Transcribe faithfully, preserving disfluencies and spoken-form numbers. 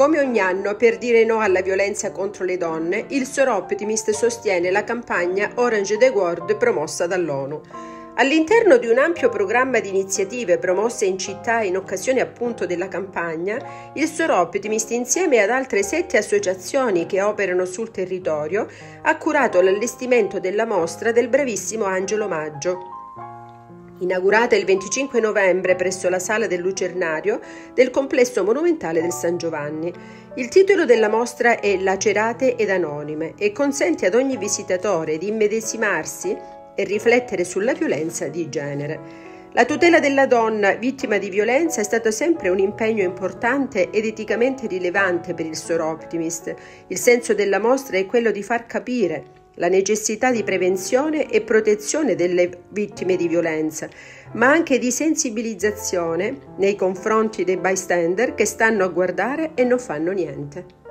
Come ogni anno, per dire no alla violenza contro le donne, il Sor Optimist sostiene la campagna Orange the World promossa dall'ONU. All'interno di un ampio programma di iniziative promosse in città in occasione appunto della campagna, il Sor Optimist, insieme ad altre sette associazioni che operano sul territorio, ha curato l'allestimento della mostra del bravissimo Angelo Maggio, inaugurata il venticinque novembre presso la Sala del Lucernario del complesso monumentale del San Giovanni. Il titolo della mostra è Lacerate ed Anonime e consente ad ogni visitatore di immedesimarsi e riflettere sulla violenza di genere. La tutela della donna vittima di violenza è stato sempre un impegno importante ed eticamente rilevante per il Sor Optimist. Il senso della mostra è quello di far capire la necessità di prevenzione e protezione delle vittime di violenza, ma anche di sensibilizzazione nei confronti dei bystander che stanno a guardare e non fanno niente.